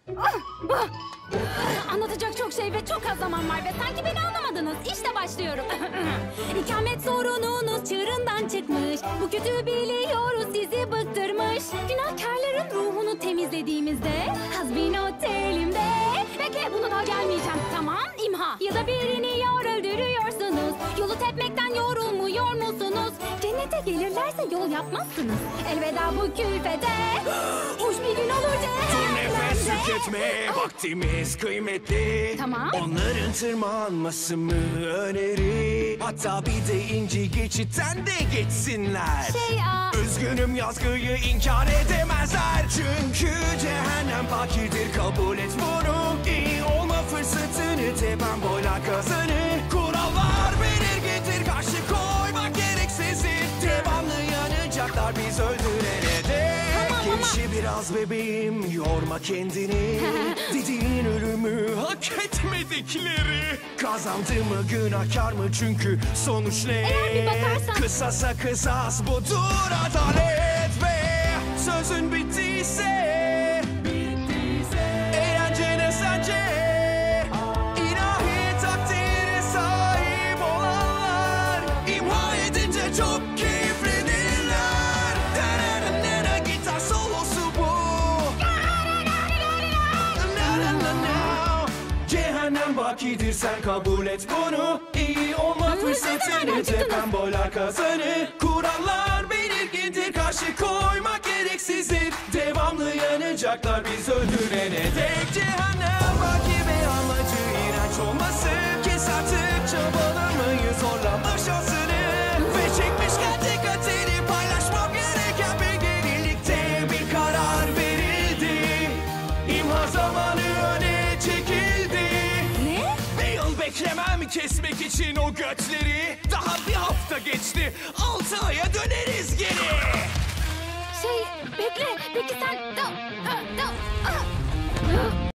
Anlatacak çok şey ve çok az zaman var ve sanki beni anlamadınız. İşte başlıyorum. İkamet sorununuz çığırından çıkmış. Bu kötü biliyoruz sizi bıktırmış. Günahkarların ruhunu temizlediğimizde Hazbin otelimde. Bekle, bunu da gelmeyeceğim. Tamam, imha. Ya da birini öldürüyorsunuz. Yolu tepmekten yorulmuyor musunuz? Cennete gelirlerse yol yapmazsınız. Elveda bu külfete. Hoş bir gün olur Nefes tüketme, vaktimiz kıymetli. Tamam. Onların tırmanması mı öneri? Hatta bir de inci geçitten de geçsinler. Üzgünüm, yazgıyı inkar edemezler. Çünkü cehennem fakirdir, kabul et bunu. İyi olma fırsatını tepen boylar kazanır. Kurallar belirgindir, karşı koymak gereksizdir. Devamlı yanacaklar biz öldürene dek. Gevşe biraz bebeğim, yorma kendini. Dediğin ölümü hak etmedikleri. Kazandı mı, günahkar mı, çünkü sonuç ne? Eğer bir bakarsan. Kısasa kısas budur adalet ve sözün bittiyse. Eğlence ne sence? İlahi takdire sahip olanlar imha edince çok keyiflenirler. Denenenene gitar solosu bu. Cehennem bakidir, sen kabul et bunu. İyi olma fırsatını tepen boylar kazanır. Kurallar belirgindir, karşı koymak gereksizdir. Devamlı yanacaklar biz öldürene dek. Cehennem baki ve amacı iğrenç olması. Kes artık çabalamayı, zorlama şansını. Ve çekmişken dikkatini paylaşmam gereken birlikte bir karar verildi. İmha zamanı öne çekildi. Ne? Bir yıl beklemem kesmek için o götleri. Daha bir hafta geçti, 6 aya döneriz geri. Bekle, peki sen...